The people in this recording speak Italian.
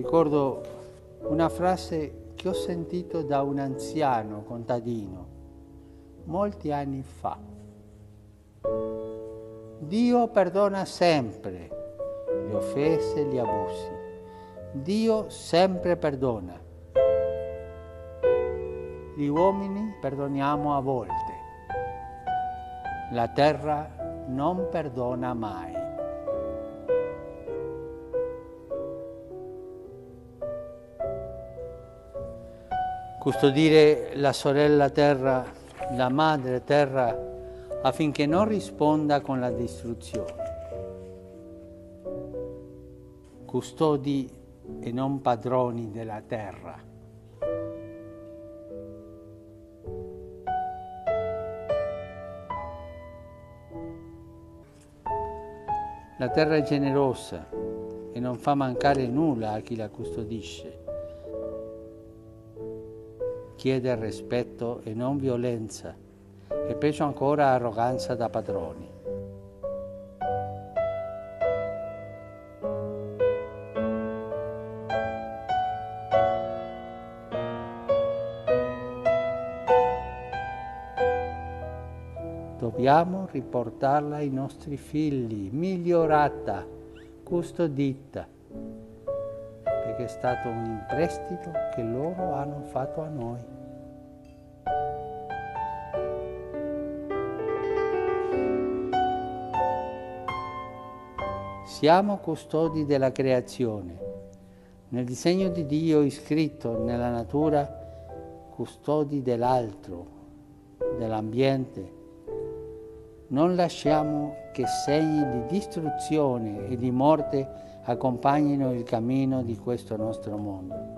ricordo una frase che ho sentito da un anziano contadino molti anni fa. Dio perdona sempre le offese e gli abusi. Dio sempre perdona. Gli uomini perdoniamo a volte. La terra non perdona mai. Custodire la sorella terra, la madre terra, affinché non risponda con la distruzione. Custodi e non padroni della terra. La terra è generosa e non fa mancare nulla a chi la custodisce. Chiede rispetto e non violenza, e peggio ancora arroganza da padroni. Dobbiamo riportarla ai nostri figli, migliorata, custodita, perché è stato un imprestito che loro hanno fatto a noi. Siamo custodi della creazione. Nel disegno di Dio iscritto nella natura, custodi dell'altro, dell'ambiente. Non lasciamo che segni di distruzione e di morte accompagnino il cammino di questo nostro mondo.